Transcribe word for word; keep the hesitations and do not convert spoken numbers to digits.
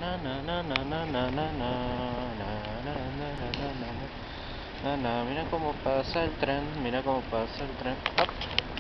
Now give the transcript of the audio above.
na na na na na na na na na na na na na. Mira cómo pasa el tren, mira cómo pasa el tren. ¡Hop!